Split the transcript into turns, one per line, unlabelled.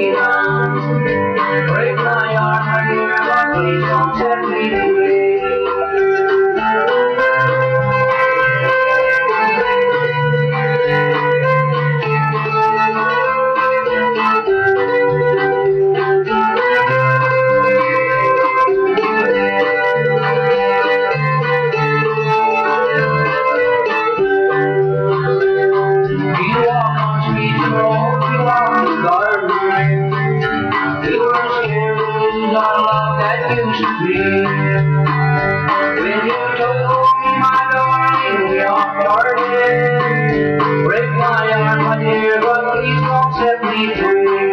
freedom. Break my arm, my dear, but please don't set me free. Our love that used to be. When you told me, my darling, we are parted. Break my heart, my dear, but please don't set me free.